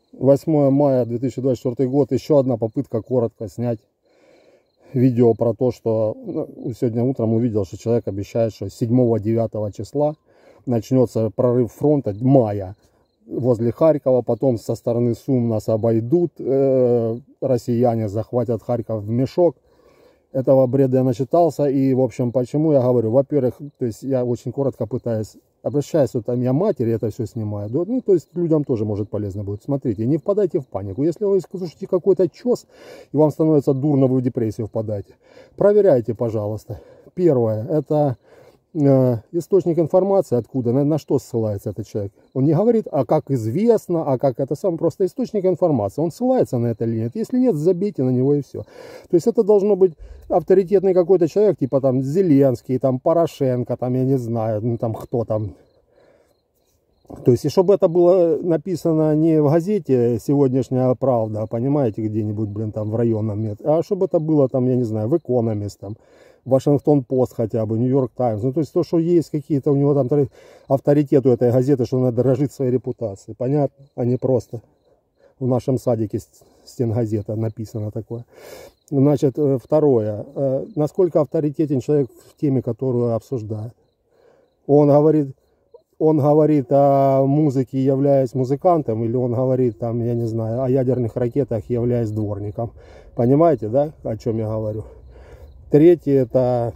8 мая 2024 год. Еще одна попытка коротко снять видео про то, что сегодня утром увидел, что человек обещает, что 7-9 числа начнется прорыв фронта мая возле Харькова. Потом со стороны Сум нас обойдут. Россияне захватят Харьков в мешок. Этого бреда я начитался. И, в общем, почему я говорю? Во-первых, то есть я очень коротко пытаюсь, обращаясь, вот там я матери это все снимаю. Ну, то есть людям тоже может полезно будет. Смотрите, не впадайте в панику. Если вы слушаете какой-то чес, и вам становится дурно, вы в депрессию впадаете, проверяйте, пожалуйста. Первое, это источник информации, откуда, на что ссылается этот человек. Он не говорит, а как известно, а как это сам, просто источник информации. Он ссылается на это или нет. Если нет, забейте на него и все. То есть это должно быть авторитетный какой-то человек, типа там Зеленский, там Порошенко, там я не знаю, ну там кто там. То есть, и чтобы это было написано не в газете «Сегодняшняя правда», понимаете, где-нибудь, блин, там в районном метре, а чтобы это было там, я не знаю, в Экономист, там, Вашингтон-Пост хотя бы, Нью-Йорк Таймс. Ну, то есть, то, что есть какие-то у него там авторитет у этой газеты, что она дорожит своей репутацией. Понятно? А не просто в нашем садике стенгазета написано такое. Значит, второе. Насколько авторитетен человек в теме, которую обсуждает. Он говорит о музыке, являясь музыкантом, или он говорит, там, я не знаю, о ядерных ракетах, являясь дворником. Понимаете, да, о чем я говорю? Третье, это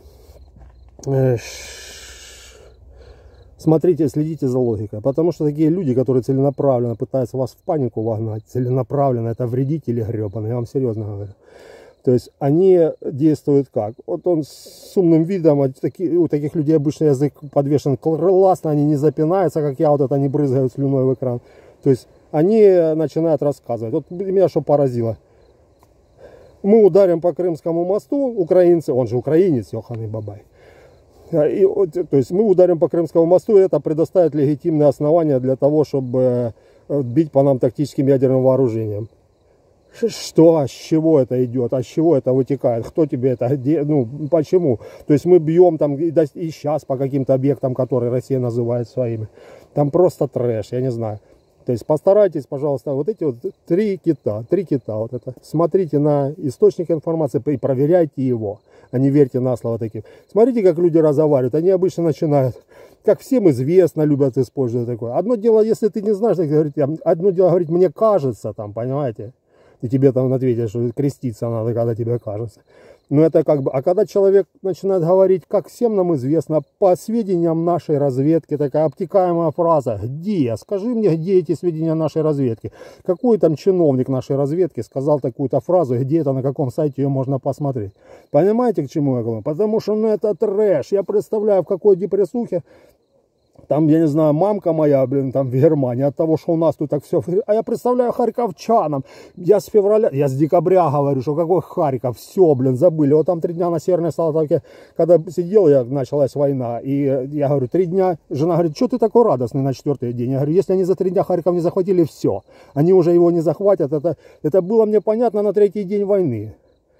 смотрите, следите за логикой. Потому что такие люди, которые целенаправленно пытаются вас в панику вогнать, целенаправленно, это вредители гребаные, я вам серьезно говорю. То есть они действуют как? Вот он с умным видом, у таких людей обычно язык подвешен классно, они не запинаются, как я, вот это не брызгают слюной в экран. То есть они начинают рассказывать. Вот меня что поразило. Мы ударим по Крымскому мосту, украинцы, он же украинец, ёханый бабай. То есть мы ударим по Крымскому мосту, и это предоставит легитимные основания для того, чтобы бить по нам тактическим ядерным вооружением. Что, а с чего это идет, а с чего это вытекает, кто тебе это, ну, почему? То есть мы бьем там и сейчас по каким-то объектам, которые Россия называет своими. Там просто трэш, я не знаю. То есть постарайтесь, пожалуйста, вот эти вот три кита, вот это. Смотрите на источник информации и проверяйте его, а не верьте на слово таким. Смотрите, как люди разговаривают, они обычно начинают, как всем известно, любят использовать такое. Одно дело, если ты не знаешь, одно дело говорить, мне кажется, там, понимаете? И тебе там ответят, что креститься надо, когда тебе кажется. Но это как бы... А когда человек начинает говорить, как всем нам известно, по сведениям нашей разведки, такая обтекаемая фраза. Где? Скажи мне, где эти сведения нашей разведки? Какой там чиновник нашей разведки сказал такую-то фразу, где это, на каком сайте ее можно посмотреть? Понимаете, к чему я говорю? Потому что, ну, это трэш. Я представляю, в какой депрессухе... Там, я не знаю, мамка моя, блин, там в Германии, от того, что у нас тут так все... А я представляю харьковчанам. Я с декабря говорю, что какой Харьков, все, блин, забыли. Вот там 3 дня на Северной Салтовке, когда сидел, началась война, и я говорю, 3 дня, жена говорит, что ты такой радостный на 4-й день? Я говорю, если они за 3 дня Харьков не захватили, все, они уже его не захватят. Это было мне понятно на 3-й день войны.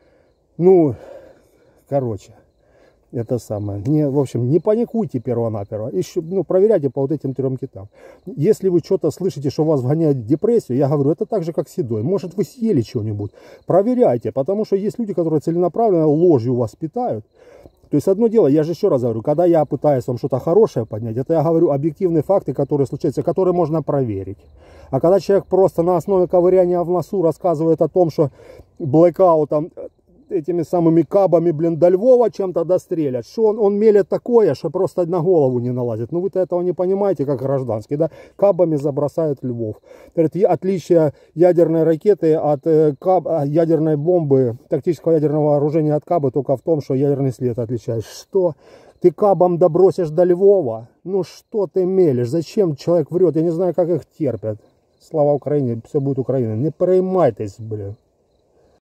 Ну, короче... Это самое. В общем, не паникуйте перво-наперво. Еще, проверяйте по вот этим 3 китам. Если вы что-то слышите, что вас вгоняет в депрессию, я говорю, это так же, как седой. Может, вы съели что-нибудь. Проверяйте, потому что есть люди, которые целенаправленно ложью вас питают. То есть одно дело, я же еще раз говорю, когда я пытаюсь вам что-то хорошее поднять, это я говорю объективные факты, которые случаются, которые можно проверить. А когда человек просто на основе ковыряния в носу рассказывает о том, что блэкаутом... этими самыми кабами, блин, до Львова чем-то дострелят, что он мелет такое, что просто на голову не налазит. Ну вы-то этого не понимаете, как гражданский, да? Кабами забросают Львов. Отличие ядерной ракеты от ядерной бомбы, тактического ядерного вооружения от кабы только в том, что ядерный след отличает. Что? Ты кабом добросишь до Львова? Ну что ты мелешь? Зачем человек врет? Я не знаю, как их терпят. Слава Украине, все будет Украина. Не переймайтесь, блин.